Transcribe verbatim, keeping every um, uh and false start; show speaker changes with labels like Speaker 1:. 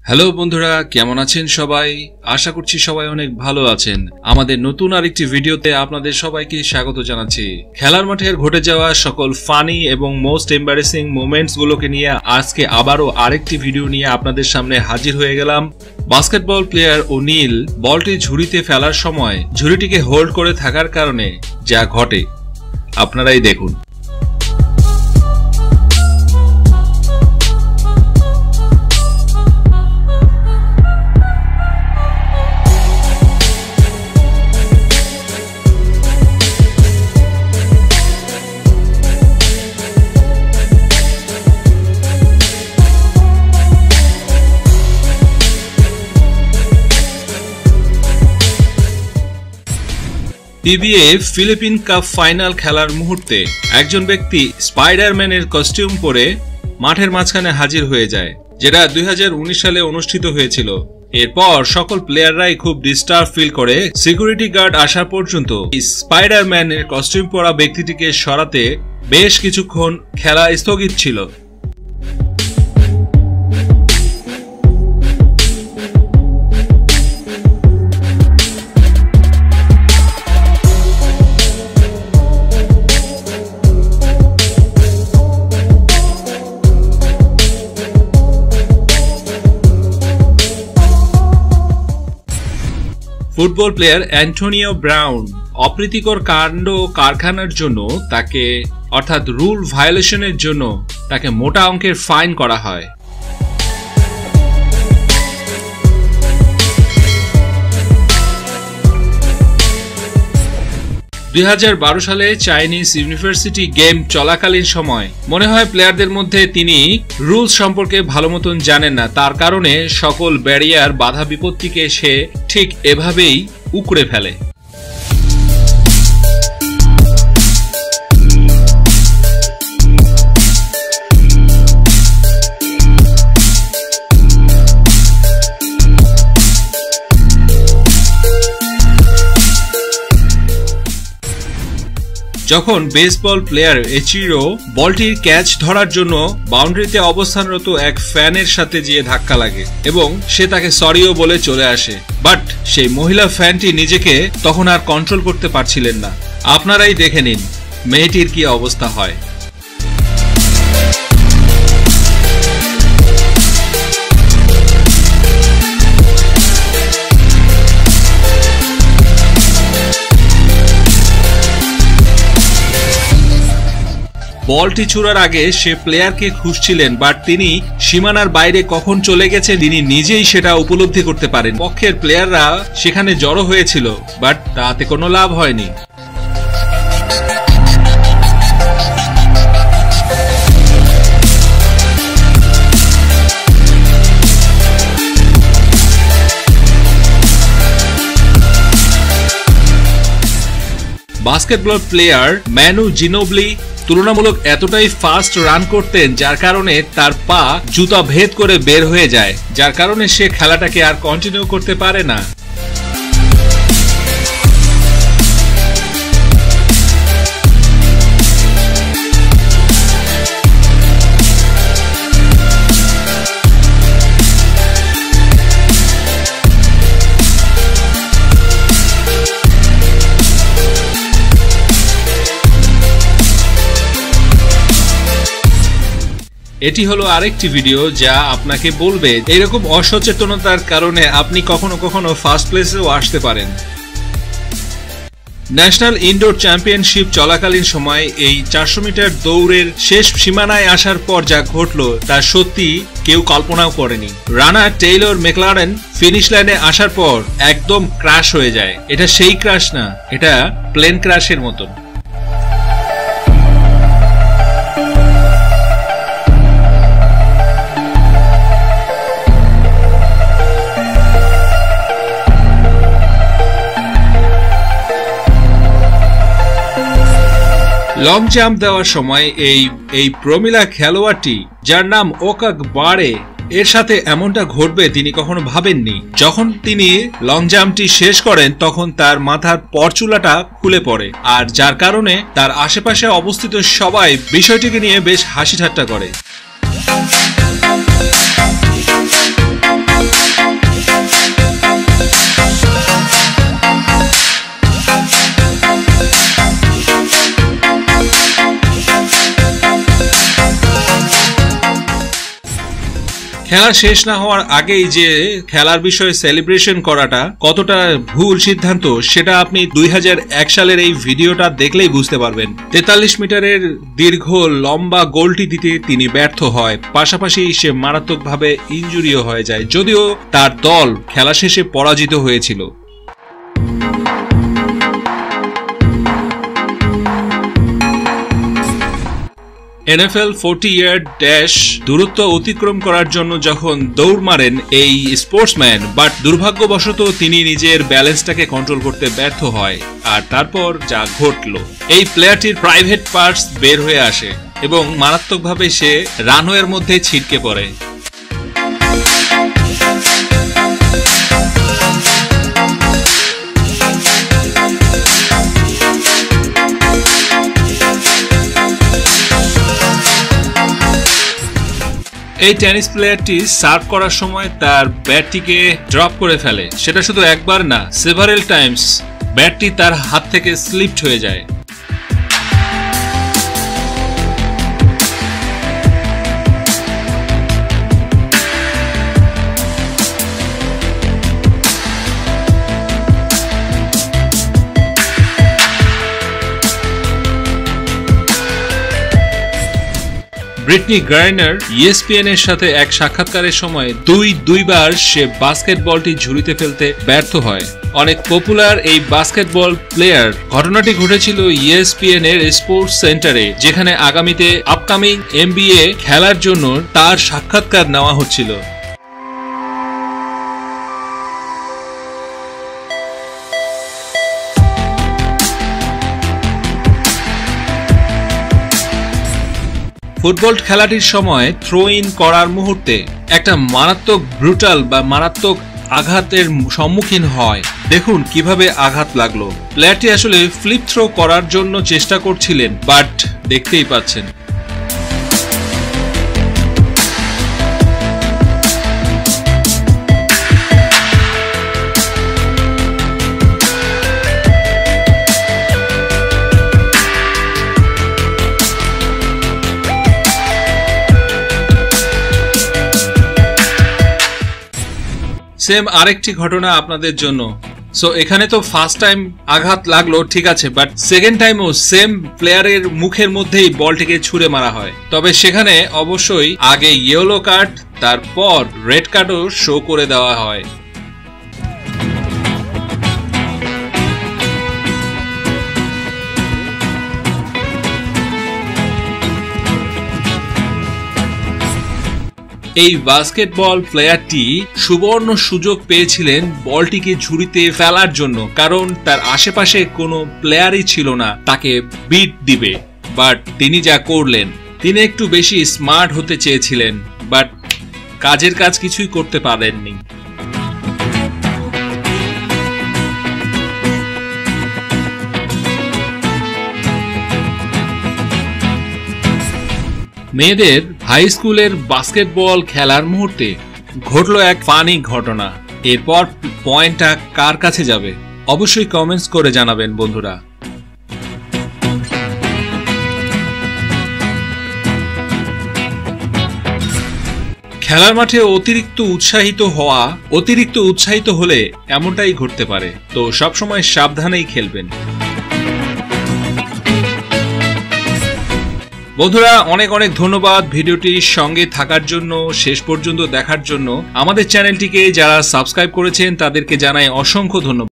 Speaker 1: Hello বন্ধুরা, কেমন আছেন সবাই? আশা করছি সবাই অনেক ভালো আছেন। আমাদের নতুন আরেকটি ভিডিওতে আপনাদের সবাইকে স্বাগত জানাচ্ছি। খেলার মাঠের ঘটে যাওয়া সকল ফানি এবং মোস্ট এম্বারেসিং মোমেন্টস গুলোকে নিয়ে আজকে আবারও আরেকটি ভিডিও নিয়ে আপনাদের সামনে হাজির হয়ে গেলাম। বাস্কেটবল প্লেয়ার ওনিল বলটি ঝুড়িতে ফেলার সময় ঝুড়িটিকে হোল্ড করে থাকার কারণে যা ঘটে আপনারাই দেখুন। টিবিএ ফিলিপিন কাপ ফাইনাল খেলার মুহূর্তে একজন ব্যক্তি স্পাইডারম্যানের কস্টিউম পরে মাঠের মাঝখানে হাজির হয়ে যায়, যেটা দুই হাজার উনিশ সালে অনুষ্ঠিত হয়েছিল। এরপর সকল প্লেয়াররাই খুব ডিস্টার্ব ফিল করে সিকিউরিটি গার্ড আসা পর্যন্ত স্পাইডারম্যানের কস্টিউম পরা ব্যক্তিটিকে সরাতে বেশ কিছুক্ষণ খেলা স্থগিত ছিল। ফুটবল প্লেয়ার অ্যান্টোনিও ব্রাউন অপ্রীতিকর কাণ্ড কারখানার জন্য তাকে অর্থাৎ রুল ভায়োলেশনের জন্য তাকে মোটা অঙ্কের ফাইন করা হয়। দুই হাজার বারো সালে চাইনিজ ইউনিভার্সিটি গেম চলাকালীন সময় মনে হয় প্লেয়ারদের মধ্যে তিনি রুলস সম্পর্কে ভালো মতন জানেন না, তার কারণে সকল ব্যারিয়ার বাধা বিপত্তিকে সে ঠিক এভাবেই উকড়ে ফেলে। যখন বেসবল প্লেয়ার এচিরো বলটির ক্যাচ ধরার জন্য বাউন্ডারিতে অবস্থানরত এক ফ্যানের সাথে গিয়ে ধাক্কা লাগে এবং সে তাকে সরিও বলে চলে আসে, বাট সেই মহিলা ফ্যানটি নিজেকে তখন আর কন্ট্রোল করতে পারছিলেন না। আপনারাই দেখে নিন মেয়েটির কি অবস্থা হয়। বলটি ছুড়ার আগে সে প্লেয়ারকে খুঁজছিলেন, বাট তিনি সীমানার বাইরে কখন চলে গেছে তিনি নিজেই সেটা উপলব্ধি করতে পারেন। পক্ষের প্লেয়াররা সেখানে জড়ো হয়েছিল, বাট তাতে কোনো লাভ হয়নি। বাস্কেটবল প্লেয়ার ম্যানু জিনোবলি তুলনামূলক এতটাই ফাস্ট রান করতেন যার কারণে তার পা জুতা ভেদ করে বের হয়ে যায়, যার কারণে সে খেলাটাকে আর কন্টিনিউ করতে পারে না। এটি হলো আরেকটি ভিডিও যা আপনাকে বলবে এরকম অসচেতনতার কারণে আপনি কখনো কখনো ফার্স্ট প্লেসেও আসতে পারেন। ন্যাশনাল ইনডোর চ্যাম্পিয়নশিপ চলাকালীন সময় এই চারশো মিটার দৌড়ের শেষ সীমানায় আসার পর যা ঘটলো তা সত্যি কেউ কল্পনাও করেনি। রানার টেইলর ম্যাকলারেন ফিনিশ লাইনে আসার পর একদম ক্র্যাশ হয়ে যায়। এটা সেই ক্র্যাশ না, এটা প্লেন ক্র্যাশের মতন। লং জাম্প দেওয়ার সময় এই এই প্রমিলা খেলোয়াড়টি যার নাম ওকাক বারে এর সাথে এমনটা ঘটবে তিনি কখনো ভাবেননি। যখন তিনি লং জাম্পটি শেষ করেন তখন তার মাথার পরচুলাটা খুলে পড়ে, আর যার কারণে তার আশেপাশে অবস্থিত সবাই বিষয়টিকে নিয়ে বেশ হাসি ঠাট্টা করে। খেলা শেষ না হওয়ার আগেই যে খেলার বিষয়ে সেলিব্রেশন করাটা কতটা ভুল সিদ্ধান্ত সেটা আপনি দুই হাজার এক সালের এই ভিডিওটা দেখলেই বুঝতে পারবেন। তেতাল্লিশ মিটারের দীর্ঘ লম্বা গোলটি দিতে তিনি ব্যর্থ হয়, পাশাপাশি সে মারাত্মকভাবে ইনজুরিও হয়ে যায়, যদিও তার দল খেলা শেষে পরাজিত হয়েছিল। এনএফএল ফোর্টি ইয়ার্ড ড্যাশ দূরত্ব অতিক্রম করার জন্য যখন দৌড় মারেন এই স্পোর্টসম্যান, বাট দুর্ভাগ্যবশত তিনি নিজের ব্যালেন্সটাকে কন্ট্রোল করতে ব্যর্থ হয়, আর তারপর যা ঘটল, এই প্লেয়ারটির প্রাইভেট পার্টস বের হয়ে আসে এবং মারাত্মকভাবে সে রানওয়ের মধ্যে ছিটকে পড়ে। এই টেনিস প্লেয়ারটি সার্ভ করার সময় তার ব্যাটটিকে ড্রপ করে ফেলে, সেটা শুধু একবার না, সেভারেল টাইমস ব্যাটটি তার হাত থেকে স্লিপড হয়ে যায়। ব্রিটনি গার্নার ইএসপিএন এর সাথে এক সাক্ষাৎকারের সময় দুই দুইবার সে বাস্কেটবলটি ঝুড়িতে ফেলতে ব্যর্থ হয়। অনেক পপুলার এই বাস্কেটবল প্লেয়ার। ঘটনাটি ঘটেছিল ইএসপিএন এর স্পোর্টস সেন্টারে, যেখানে আগামীতে আপকামিং এনবিএ খেলার জন্য তার সাক্ষাৎকার নেওয়া হচ্ছিল। ফুটবল খেলাটির সময় থ্রো ইন করার মুহূর্তে একটা মারাত্মক ব্রুটাল বা মারাত্মক আঘাতের সম্মুখীন হয়। দেখুন কিভাবে আঘাত লাগলো। প্লেয়ারটি আসলে ফ্লিপ থ্রো করার জন্য চেষ্টা করছিলেন, বাট দেখতেই পাচ্ছেন। সেম আরেকটি ঘটনা আপনাদের জন্য। সো এখানে তো ফার্স্ট টাইম আঘাত লাগলো, ঠিক আছে, বাট সেকেন্ড টাইমও সেম প্লেয়ারের মুখের মধ্যেই বলটিকে ছুঁড়ে মারা হয়। তবে সেখানে অবশ্যই আগে ইয়েলো কার্ড, তারপর রেড কার্ডও শো করে দেওয়া হয়। এই বাস্কেটবল প্লেয়ারটি সুবর্ণ সুযোগ পেয়েছিলেন বলটিকে ঝুড়িতে ফেলার জন্য, কারণ তার আশেপাশে কোনো প্লেয়ারই ছিল না তাকে বিট দিবে। বাট তিনি যা করলেন, তিনি একটু বেশি স্মার্ট হতে চেয়েছিলেন, বাট কাজের কাজ কিছুই করতে পারেননি। মেয়েদের হাই স্কুলের বাস্কেটবল খেলার মুহূর্তে ঘটলো এক ফানি ঘটনা। এরপর পয়েন্টটা কার কাছে যাবে অবশ্যই কমেন্টস করে জানাবেন বন্ধুরা। খেলার মাঠে অতিরিক্ত উৎসাহিত হওয়া, অতিরিক্ত উৎসাহিত হলে এমনটাই ঘটতে পারে, তো সবসময় সাবধানেই খেলবেন। বন্ধুরা অনেক অনেক ধন্যবাদ ভিডিওটির সঙ্গে থাকার জন্য, শেষ পর্যন্ত দেখার জন্য। আমাদের চ্যানেলটিকে যারা সাবস্ক্রাইব করেছেন তাদেরকে জানাই অসংখ্য ধন্যবাদ।